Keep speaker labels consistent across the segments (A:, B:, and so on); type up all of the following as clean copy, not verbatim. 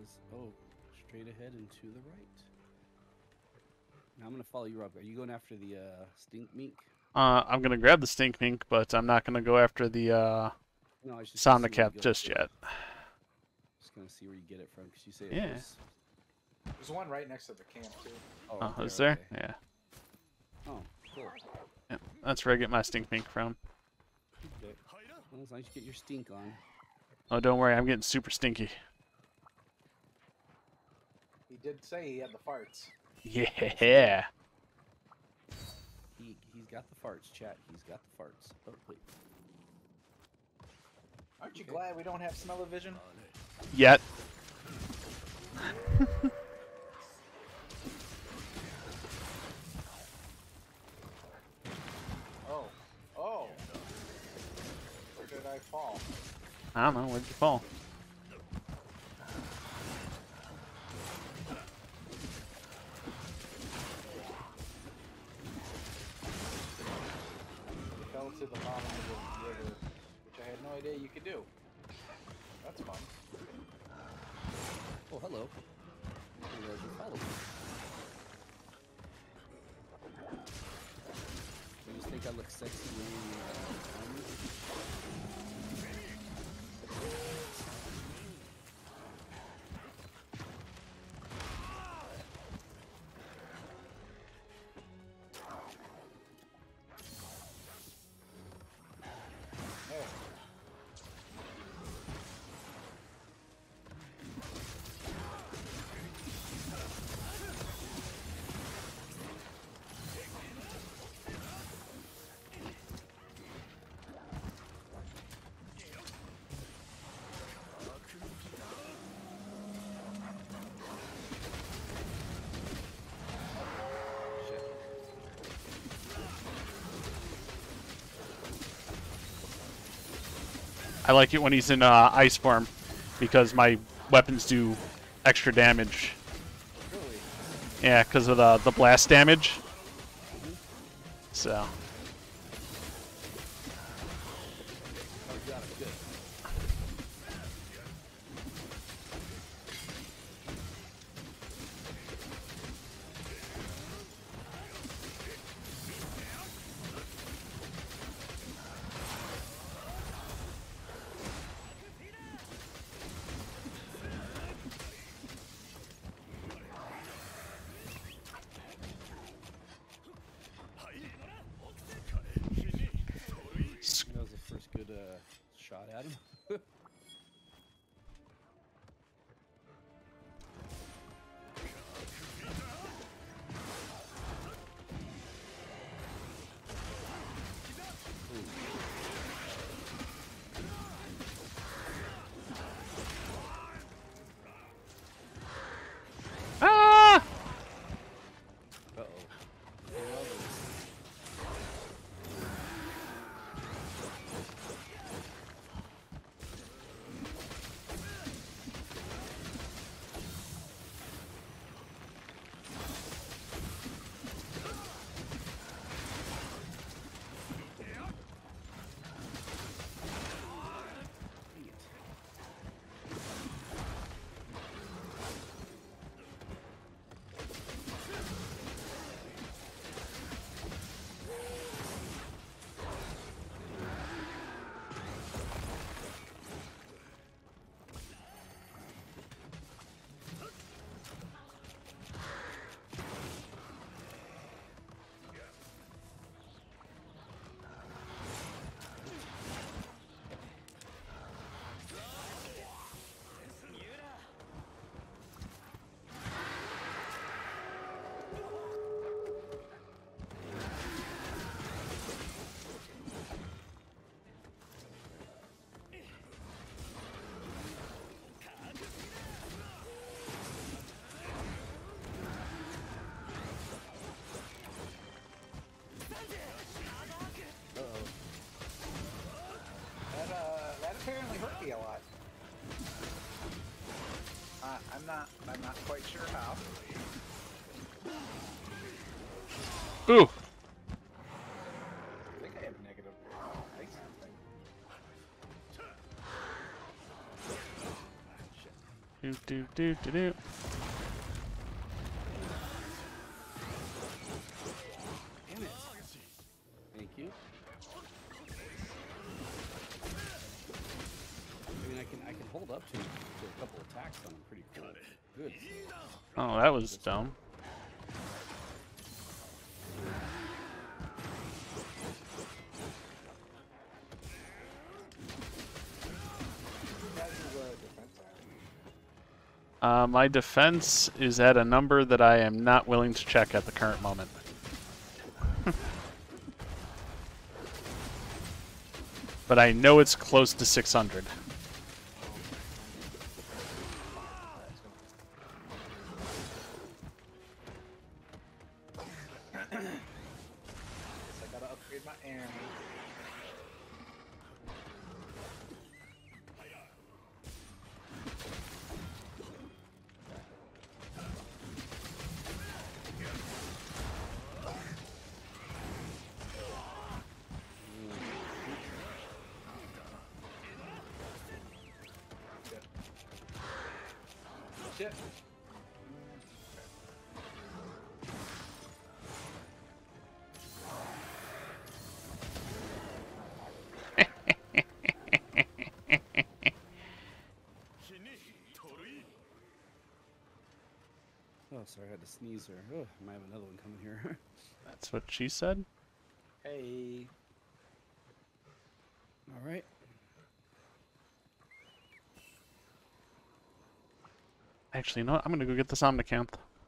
A: Oh, straight ahead and to the right. Now I'm gonna follow you up. Are you going after the stink mink?
B: I'm gonna grab the stink mink, but I'm not gonna go after the
A: No, I was just gonna see where you
B: Somnicap
A: go.
B: just yet.
A: Just gonna see where you get it from, because you say it
B: Yeah.
A: was.
C: There's one right next to the camp too.
B: Oh,
A: Right
B: is there?
A: okay.
B: Yeah.
A: Oh, cool.
B: Yeah. That's where I get my stink mink from.
A: Okay. Well, as long as you get your stink on.
B: Oh, don't worry, I'm getting super stinky.
C: He did say he had the farts.
B: Yeah.
A: He's got the farts, chat. He's got the farts. Oh wait.
C: Aren't you glad we don't have smell-o-vision?
B: Yet.
C: Oh. Oh. Where did I fall?
B: I don't know, where'd you fall?
C: You fell to the bottom of the river, which I had no idea you could do. That's fun.
A: Oh, hello. I didn't realize you followed me. I just think I look sexy wearing armor.
C: There.
A: Shit.
B: I like it when he's in ice form, because my weapons do extra damage.
A: Really?
B: Yeah, because of the blast damage. So.
A: Oh, you got it. Good. That was the first good shot at him.
B: Ah!
A: Uh-oh.
C: That apparently hurt me a lot. I'm not quite sure how.
B: Ooh.
C: I think I have negative ice something.
B: You do do do do.
A: Damn it. Thank you. I mean, I can hold up to a couple attacks on him pretty cool. Good.
B: Oh, that was dumb. My defense is at a number that I am not willing to check at the current moment. But I know it's close to 600.
C: I gotta upgrade my army. Shit.
A: Oh, sorry, I had to sneeze there. Oh, I might have another one coming here.
B: That's what she said.
C: Hey.
A: All right.
B: Actually, you know what? I'm gonna go get the Somnicanth.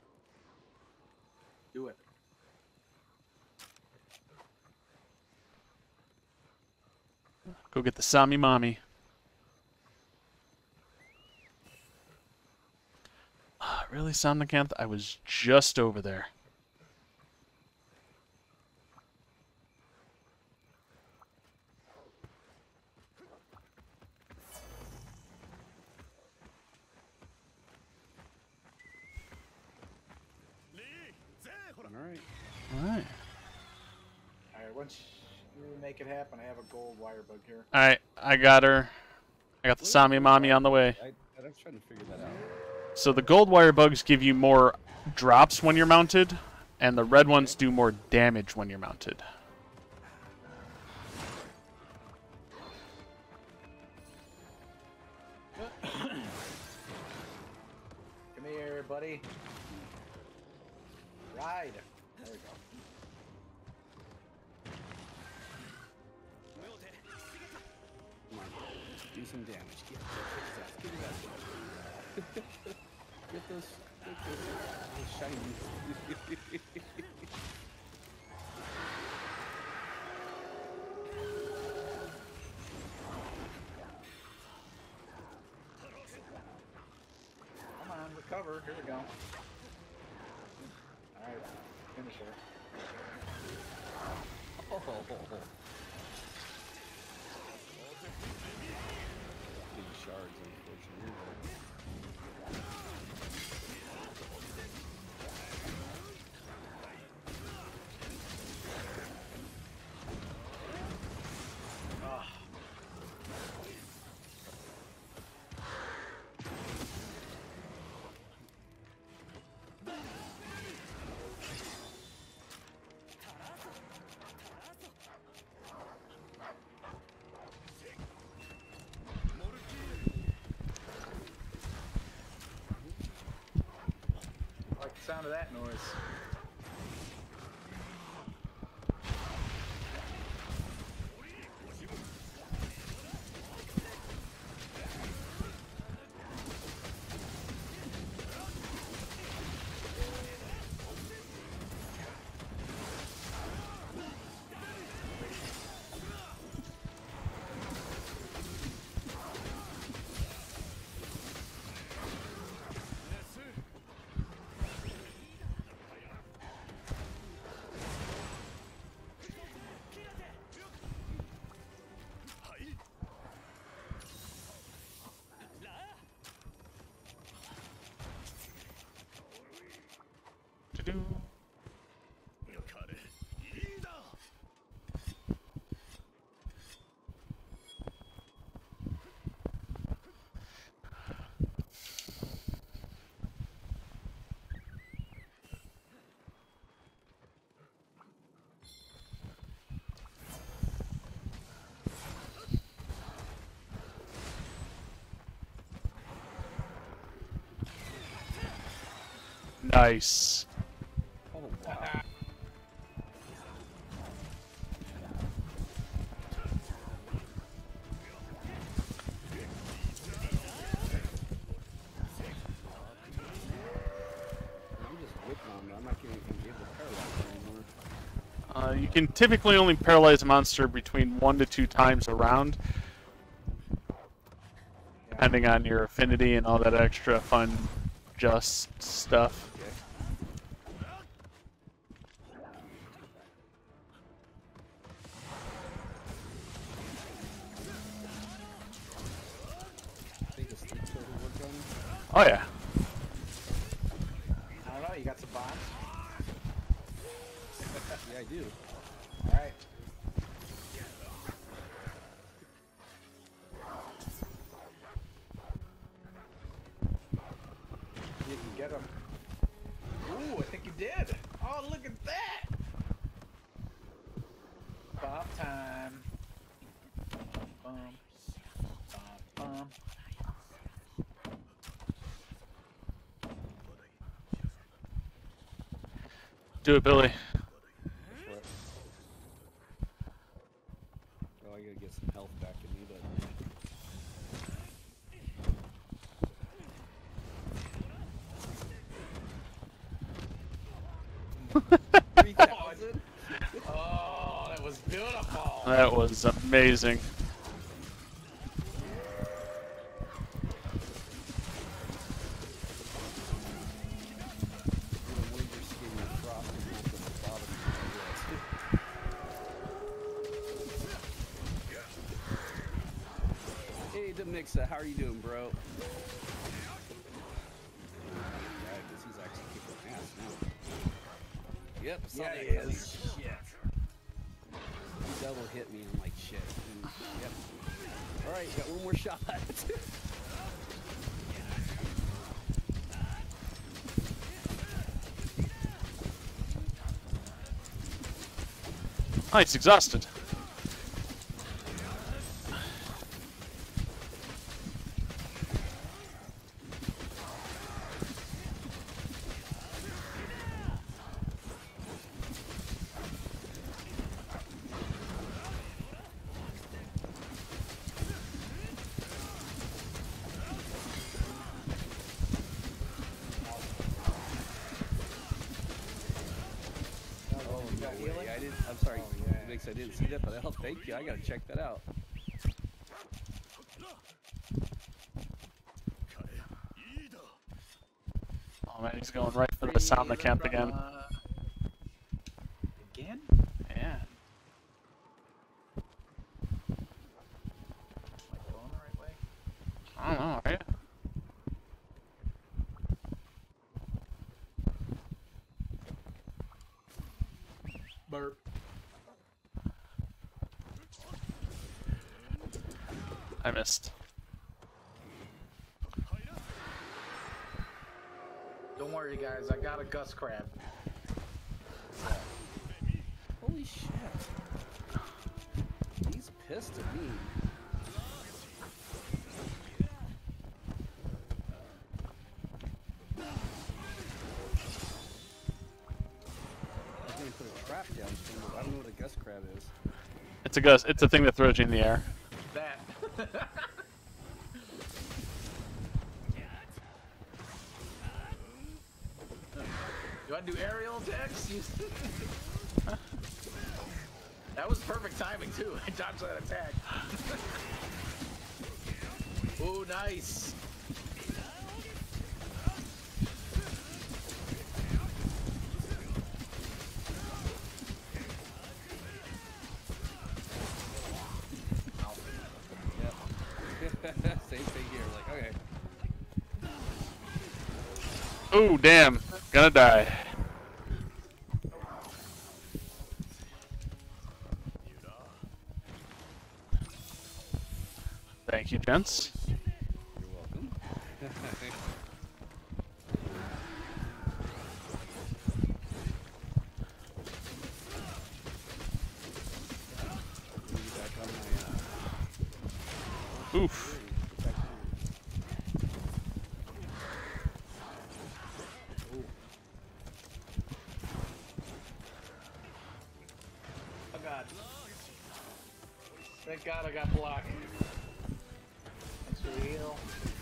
C: Do it.
B: Go get the Sami Mommy. Really, Somnicanth? I was just over there.
A: All right.
B: Alright.
C: Alright, once you make it happen, I have a gold wire bug here.
B: Alright, I got her. I got the Sami Mommy on the way.
A: I was trying to figure that out.
B: So the gold wire bugs give you more drops when you're mounted, and the red ones do more damage when you're mounted.
C: Come here, buddy. Ride. There we go.
A: Come on. Do some damage. Get those shiny.
C: Come on, recover. Here we go. Alright, finish her.
A: Oh. Big shards, unfortunately.
C: I like the sound of that noise.
B: Nice.
A: Oh, wow. I'm just whipping on them. I'm not going to be able to paralyze them anymore.
B: You can typically only paralyze a monster between 1 to 2 times a round, depending on your affinity and all that extra fun just stuff.
A: Okay. I think the sleep total worked on him.
B: Oh yeah.
C: I don't know. You got some bombs?
A: Yeah, I do.
C: All right. You can get them. Ooh, I think you did. Oh, look at that. Bomb time. Bum, bum, bum.
B: Do it, Billy.
A: For it. Oh, I gotta get some health back in me, but. 3,000?
C: Oh, that was beautiful.
B: That was amazing.
A: Hey, Demixa, how are you doing, bro? Yeah, because he's actually kicking ass now. Yep, saw
C: Yeah,
A: that
C: he
A: coming.
C: is.
A: Shit. He double hit me. I'm like, shit. And, yep. All right, got one more shot.
B: Oh, he's exhausted.
A: Oh, no way. I didn't. I'm sorry, Mix. I didn't see that, but hell, thank you. I gotta check that out.
B: Oh man, he's going right for the Sauna camp again.
C: Again?
B: Yeah.
C: Am I going the right way?
B: I don't know, right?
C: Burp.
B: I missed.
C: Don't worry, guys. I got a Gus Crab.
A: Holy shit. He's pissed at me. I was gonna put a trap down for him, but I don't know what a Gus crab is.
B: It's a gust. It's a thing that throws you in the air.
C: That. You want to do aerial attacks? That was perfect timing too. I dodged that attack. Ooh, nice.
A: Yep. Same thing here. Like, okay.
B: Ooh, damn. Gonna die. Thank you, gents.
A: You're welcome.
B: Oof.
C: Thank God I got blocked. Thanks for the heal.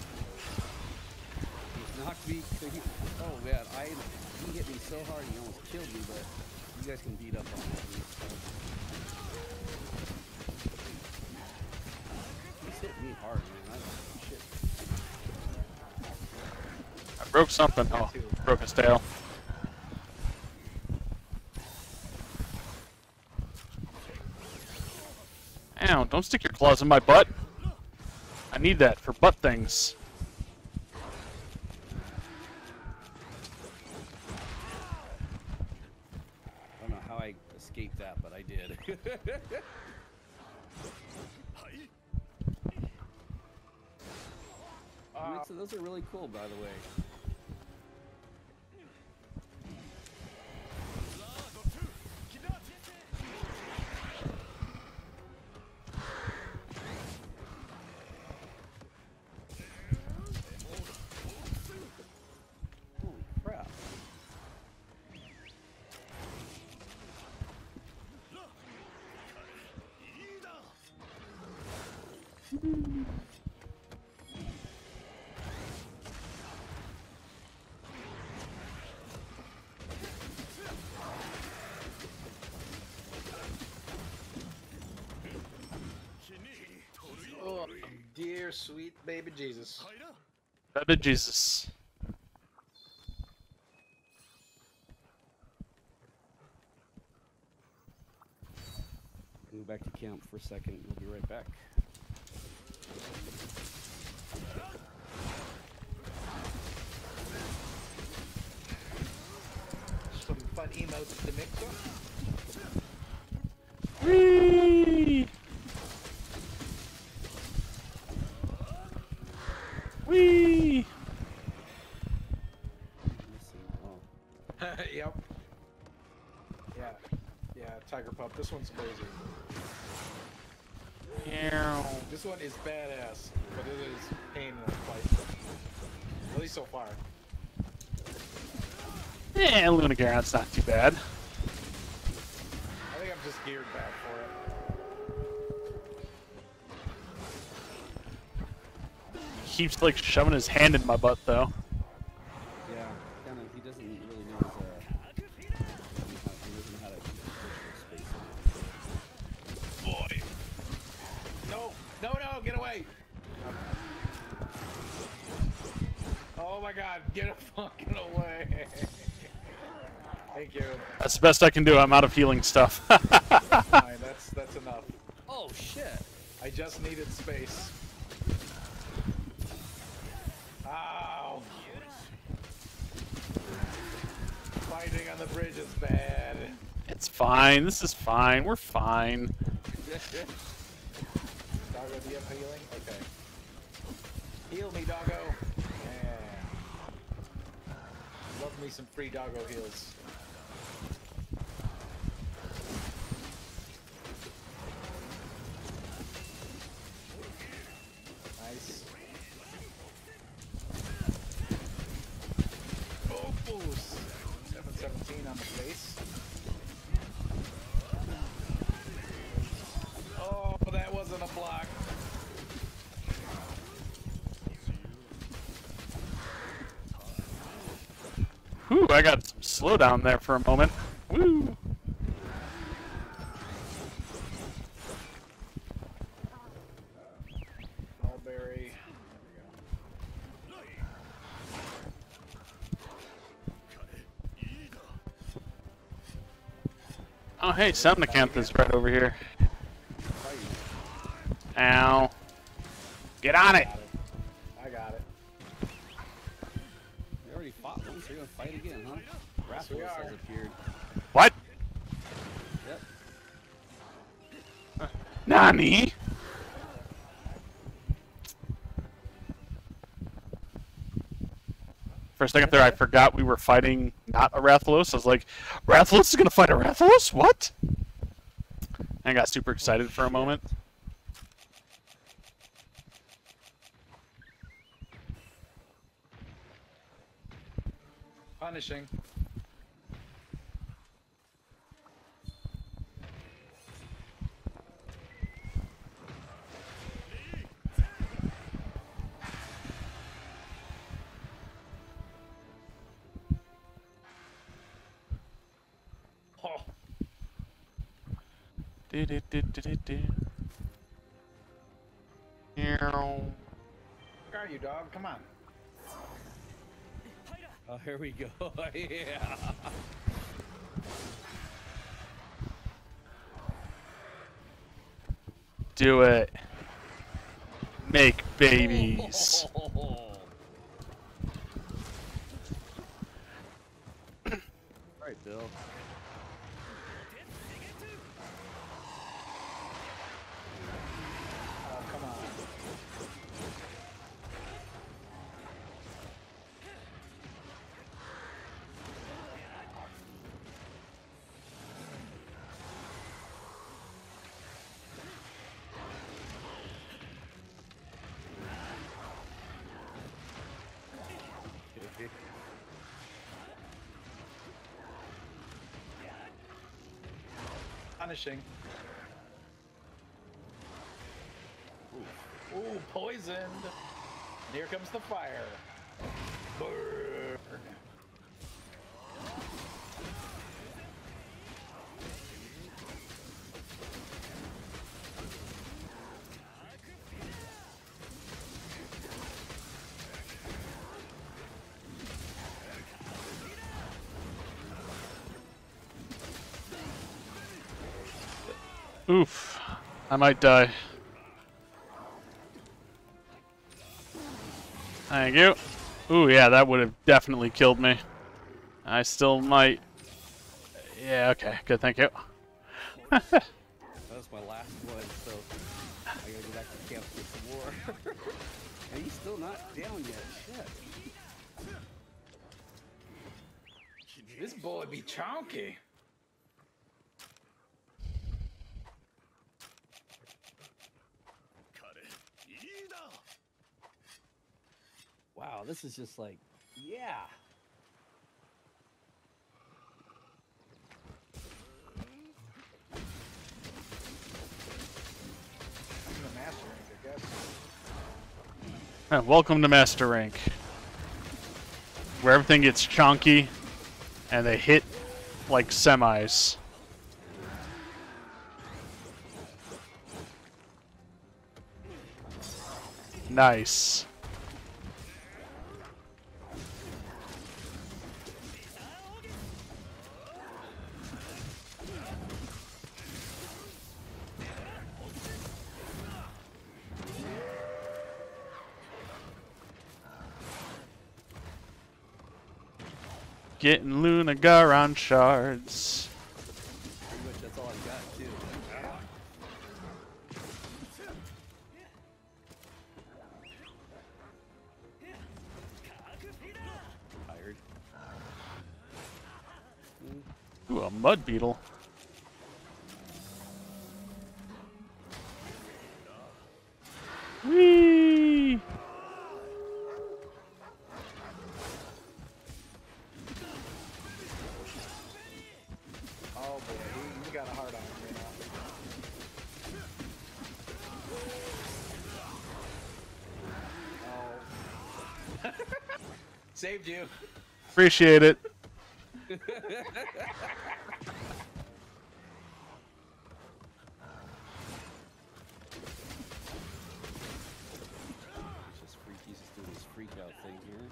A: He knocked me. Oh man, he hit me so hard he almost killed me. But you guys can beat up on me. He's hit me hard, man. I don't know shit.
B: I broke something. Oh, broke his tail. Ow, don't stick your claws in my butt. I need that for butt things.
A: I don't know how I escaped that, but I did. So those are really cool, by the way. Holy crap.
C: Oh, dear sweet baby Jesus.
B: Baby Jesus.
A: Go back to camp for a second. We'll be right back.
C: Some fun emotes to mix up.
B: Whee! Whee!
A: Oh.
C: Yep. Yeah, Tiger Pup. This one's crazy.
B: Meow.
C: This one is badass, but it is pain in the fight. At least so far.
B: Luna Garon's not too bad.
C: I think I'm just geared bad for it.
B: He keeps like shoving his hand in my butt though.
A: Yeah, kind of. He doesn't really know he doesn't know how to push for space.
C: Boy. No, get away. Oh my God, get fucking away. Thank you.
B: That's the best I can do. I'm out of healing stuff.
C: Fine, that's enough.
A: Oh shit!
C: I just needed space. Ow! Fighting on the bridge is bad.
B: It's fine. This is fine. We're fine.
C: Doggo, do you have healing? Okay. Heal me, doggo. Yeah. Love me some free doggo heals. Nice. Oh, 717 on the face. Oh, that wasn't a block.
B: Whew, I got some slowdown there for a moment. Woo!
C: Mulberry.
B: Oh, hey, Somnicanth is right over here. Ow. Get on it!
C: I got it.
A: We already fought once. We're gonna fight again, huh?
C: we
A: Rathalos
C: are.
A: has appeared.
B: What?
A: Yep.
B: Nani? For a second there, I forgot we were fighting not a Rathalos. I was like, Rathalos is gonna fight a Rathalos? What? And I got super excited for a moment.
C: Punishing. Where are you, dog? Come on.
A: Oh, here we go. Yeah.
B: Do it. Make babies.
A: Alright, Bill.
C: Oh, come on. Punishing. Ooh, poisoned. And here comes the fire. Burn.
B: Oof. I might die. Thank you. Ooh, yeah, that would have definitely killed me. I still might. Yeah, okay. Good, thank you.
A: That was my last one, so I gotta go back to camp to get some more. And he's still not down yet. Shit.
C: This boy be chonky.
A: Wow, this is just like, yeah.
C: I'm the master rank, I guess.
B: Welcome to Master Rank. Where everything gets chonky and they hit like semis. Nice. Getting Lunagaron shards.
A: Pretty much that's all I've got, too. Tired.
B: Ooh, a mud beetle. Whee!
C: Oh boy, you got a hard on right now. Oh. Saved you.
B: Appreciate it.
A: Just Freaky's just doing this freak out thing here.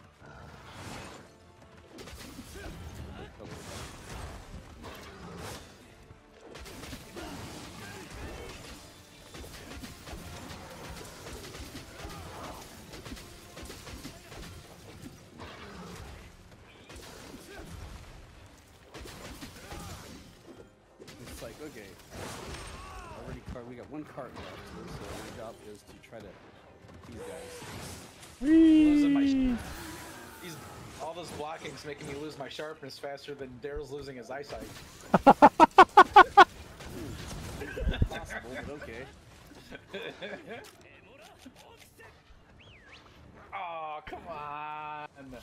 A: It's like, okay, we got one cart left, so my job is to try to these guys.
C: Losing my all this blocking's making me lose my sharpness faster than Daryl's losing his eyesight.
A: Possible, but okay.
C: Oh, come on.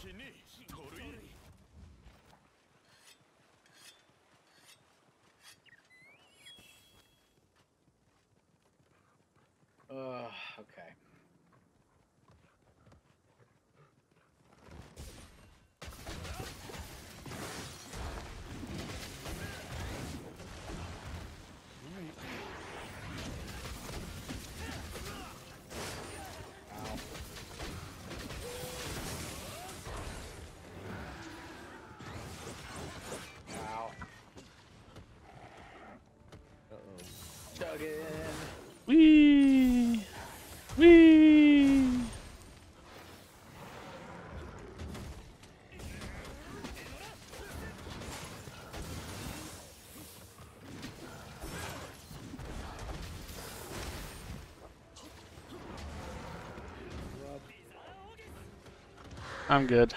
C: Okay. Chugging.
B: Wee! Wee! I'm good.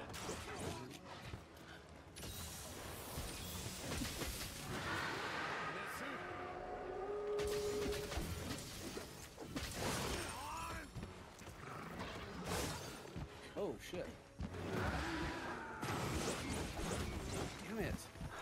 A: Oh shit. Damn it.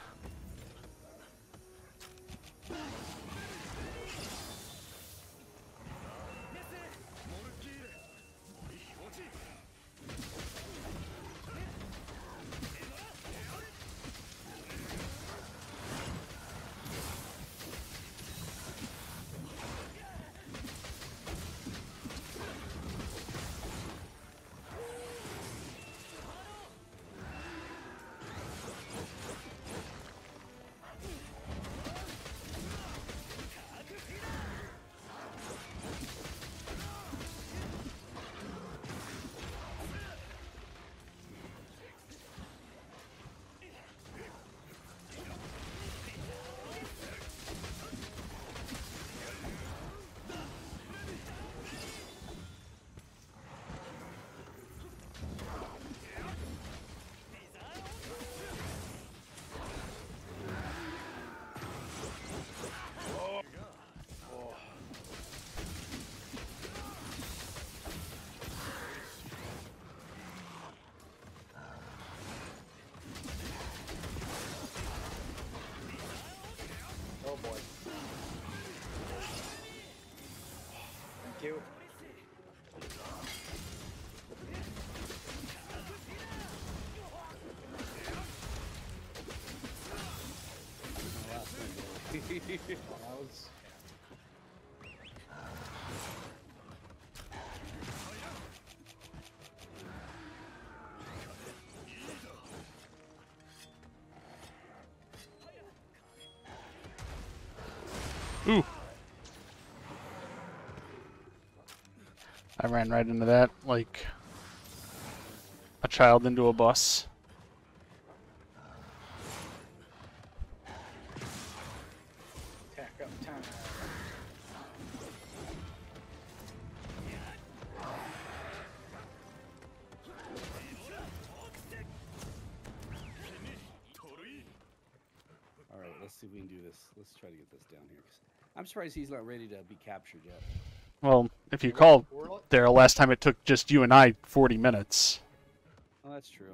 C: Oh boy. Thank you. That was...
B: Ooh. I ran right into that like a child into a bus.
C: Attack up time.
A: Alright, let's see if we can do this. Let's try to get this down here. I'm surprised he's not ready to be captured yet.
B: Well, if you call there, last time it took just you and I 40 minutes.
A: Oh, that's true.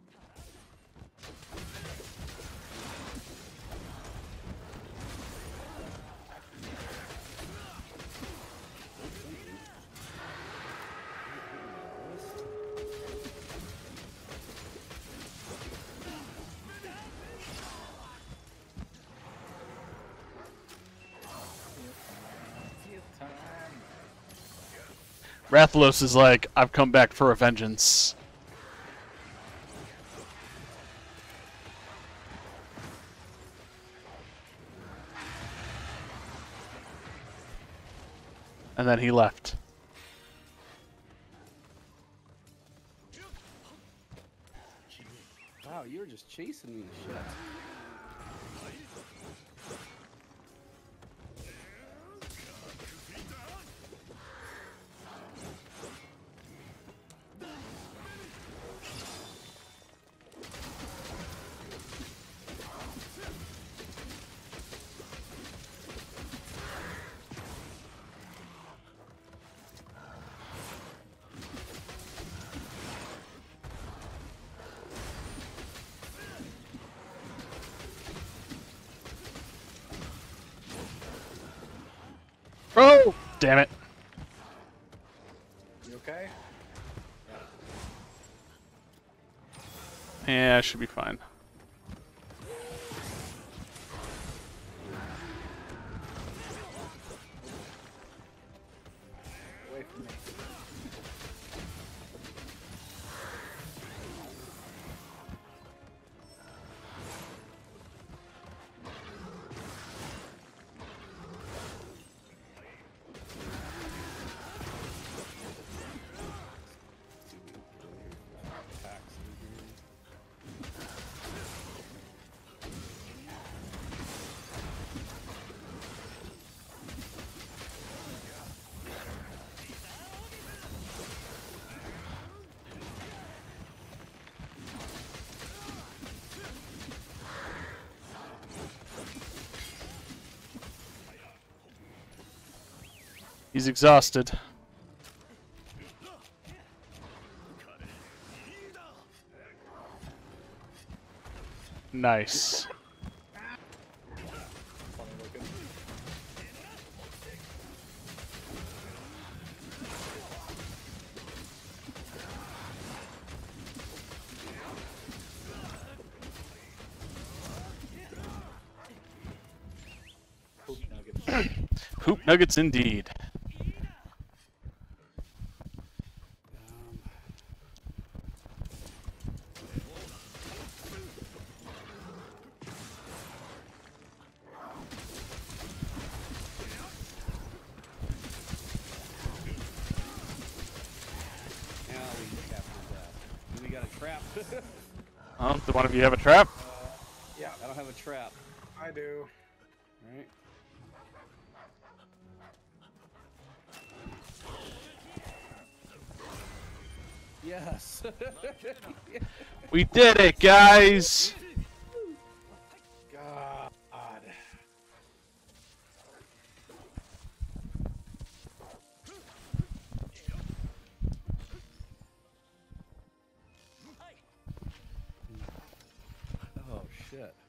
B: Rathalos is like, I've come back for a vengeance. And then he left.
A: Wow, you were just chasing me to shit.
B: Oh! Damn it.
C: You okay?
B: Yeah, I should be fine.
C: Away from me.
B: He's exhausted. Nice.
C: Funny looking. Poop nuggets.
B: Poop nuggets indeed.
A: We got a trap.
B: Do one of you have a trap?
C: Yeah,
A: I don't have a trap.
C: I do.
A: Right? Yes.
B: We did it, guys!
C: God.
A: Oh shit.